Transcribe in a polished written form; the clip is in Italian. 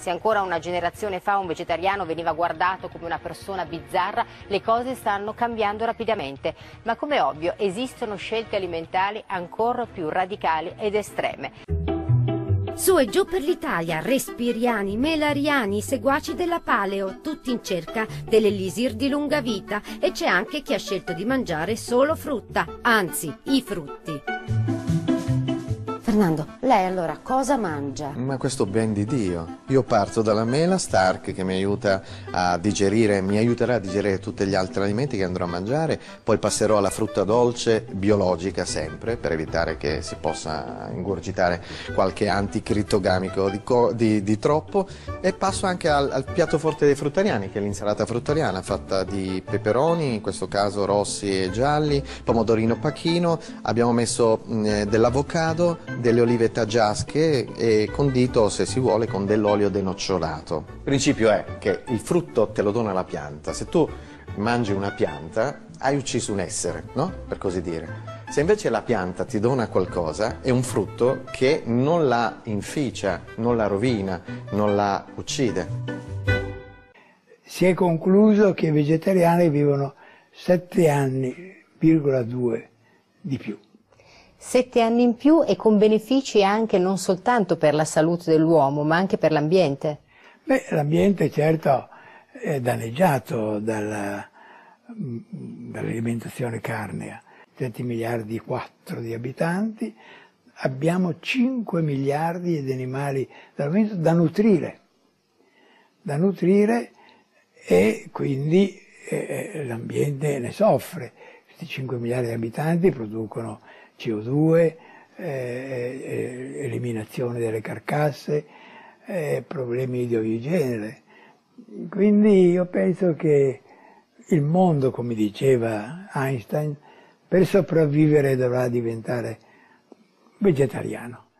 Se ancora una generazione fa un vegetariano veniva guardato come una persona bizzarra, le cose stanno cambiando rapidamente. Ma come ovvio esistono scelte alimentari ancora più radicali ed estreme. Su e giù per l'Italia, respiriani, melariani, seguaci della paleo, tutti in cerca dell'elisir di lunga vita, e c'è anche chi ha scelto di mangiare solo frutta, anzi i frutti. Fernando, lei allora cosa mangia? Ma questo ben di Dio. Io parto dalla mela Stark che mi aiuta a digerire, mi aiuterà a digerire tutti gli altri alimenti che andrò a mangiare, poi passerò alla frutta dolce biologica sempre per evitare che si possa ingurgitare qualche anticritogamico di troppo, e passo anche al piatto forte dei fruttariani, che è l'insalata fruttariana fatta di peperoni, in questo caso rossi e gialli, pomodorino pacchino, abbiamo messo dell'avocado, delle olive taggiasche e condito, se si vuole, con dell'olio denocciolato. Il principio è che il frutto te lo dona la pianta. Se tu mangi una pianta, hai ucciso un essere, no? Per così dire. Se invece la pianta ti dona qualcosa, è un frutto che non la inficia, non la rovina, non la uccide. Si è concluso che i vegetariani vivono 7 anni,2 di più. 7 anni in più e con benefici anche non soltanto per la salute dell'uomo, ma anche per l'ambiente. Beh, l'ambiente certo è danneggiato dall'alimentazione carnea. 7 miliardi e 4 di abitanti, abbiamo 5 miliardi di animali da nutrire e quindi l'ambiente ne soffre. Questi 5 miliardi di abitanti producono CO2, eliminazione delle carcasse, problemi di ogni genere. Quindi io penso che il mondo, come diceva Einstein, per sopravvivere dovrà diventare vegetariano.